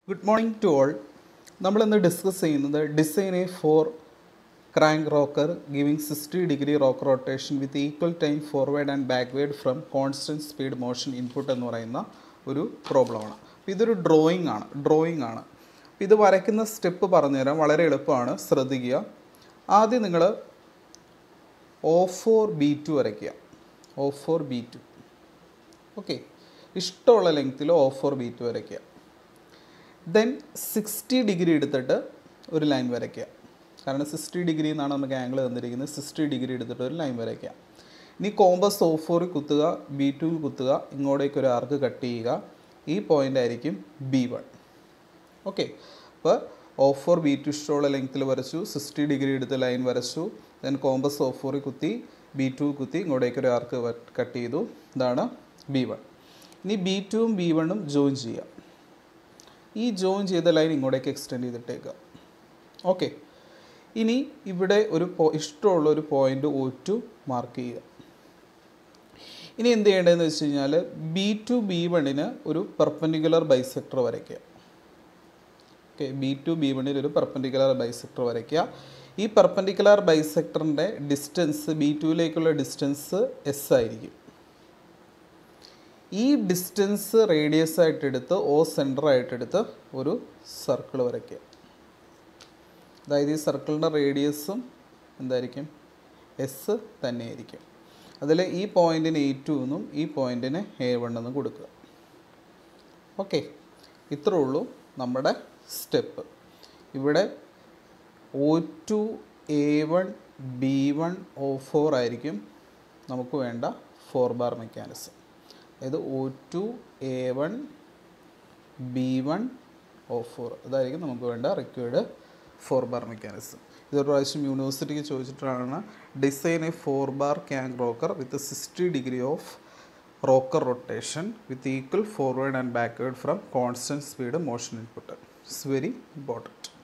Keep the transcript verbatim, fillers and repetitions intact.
Good morning to all. നമ്മൾ ഇന്ന് discuss ചെയ്യുന്നത് design a four crank rocker giving sixty degree rock rotation with equal time forward and backward from constant speed motion input എന്ന് പറയുന്ന ഒരു പ്രോബ്ലമാണ്. അപ്പോൾ ഇതൊരു ഡ്രോയിങ് ആണ് ഡ്രോയിങ് ആണ് അപ്പോൾ ഇത് വരയ്ക്കുന്ന സ്റ്റെപ്പ് പറഞ്ഞുതരാം, വളരെ എളുപ്പമാണ്, ശ്രദ്ധിക്കുക. ആദ്യം നിങ്ങൾ ഒ ഫോർ ബി ടു വരയ്ക്കുക. O four B two okay, ഇഷ്ടമുള്ള ലെങ്ത്തിൽ ഒ ഫോർ ബി ടു വരയ്ക്കുക. ദെൻ സിക്സ്റ്റി ഡിഗ്രി എടുത്തിട്ട് ഒരു ലൈൻ വരയ്ക്കുക. കാരണം സിക്സ്റ്റി ഡിഗ്രി എന്നാണ് നമുക്ക് ആംഗിൾ തന്നിരിക്കുന്നത്. സിക്സ്റ്റി ഡിഗ്രി എടുത്തിട്ട് ഒരു ലൈൻ വരയ്ക്കുക. ഇനി കോമ്പസ് ഒ ഫോറിൽ കുത്തുക, ബി ടുവിൽ കുത്തുക, ഇങ്ങോട്ടേക്ക് ഒരു ആർക്ക് കട്ട് ചെയ്യുക. ഈ പോയിൻ്റ് ആയിരിക്കും ബി വൺ. ഓക്കെ, അപ്പോൾ ഒ ഫോർ ബി ടു ഇഷ്ടമുള്ള ലെങ്ത്തിൽ വരച്ചു, സിക്സ്റ്റി ഡിഗ്രി എടുത്ത് ലൈൻ വരച്ചു. ദെൻ കോമ്പസ് ഒ ഫോറിൽ കുത്തി, ബി ടു കുത്തി, ഇങ്ങോട്ടേക്ക് ഒരു ആർക്ക് കട്ട് ചെയ്തു. ഇതാണ് ബി വൺ. ഇനി ബി ടുവും ബി വണ്ണും ജോയിൻ ചെയ്യുക. ഈ ജോയിൻ ചെയ്ത ലൈൻ ഇങ്ങോട്ടേക്ക് എക്സ്റ്റെൻഡ് ചെയ്തിട്ടേക്കുക. ഓക്കെ, ഇനി ഇവിടെ ഒരു ഇഷ്ടമുള്ള ഒരു പോയിൻ്റ് ഒ ടു മാർക്ക് ചെയ്യുക. ഇനി എന്ത് ചെയ്യേണ്ടതെന്ന് വെച്ച് കഴിഞ്ഞാൽ ബി ടു ബി വണ്ണിന് ഒരു പെർപെൻഡിക്കുലർ ബൈസെക്ടർ വരയ്ക്കുക. ഓക്കെ, ബി ടു ബി വണ്ണിൽ ഒരു പെർപെൻഡിക്കുലർ ബൈസെക്ടർ വരയ്ക്കുക. ഈ പെർപെൻഡിക്കുലർ ബൈസെക്ടറിൻ്റെ ഡിസ്റ്റൻസ് ബി ടുവിലേക്കുള്ള ഡിസ്റ്റൻസ് എസ് ആയിരിക്കും. ഈ ഡിസ്റ്റൻസ് റേഡിയസ് ആയിട്ടെടുത്ത് ഓ സെൻറ്റർ ആയിട്ടെടുത്ത് ഒരു സർക്കിൾ വരയ്ക്കുക. അതായത് ഈ സർക്കിളിൻ്റെ റേഡിയസും എന്തായിരിക്കും, എസ് തന്നെയായിരിക്കും. അതിൽ ഈ പോയിൻറ്റിന് എ ടു എന്നും ഈ പോയിൻറ്റിന് എ വൺ എന്നും കൊടുക്കുക. ഓക്കെ, ഇത്രേ ഉള്ളൂ നമ്മുടെ സ്റ്റെപ്പ്. ഇവിടെ O two A one B one O four ആയിരിക്കും നമുക്ക് വേണ്ട ഫോർ ബാർ മെക്കാനിസം. അതായത് O two A one B one O four അതായിരിക്കും നമുക്ക് വേണ്ട റിക്വയർഡ് ഫോർ ബാർ മെക്കാനിസം. ഇതൊരു പ്രാവശ്യം യൂണിവേഴ്സിറ്റിക്ക് ചോദിച്ചിട്ടാണ് design a four bar crank rocker with sixty degree of rocker rotation with equal forward and backward from constant speed motion input. It's very important.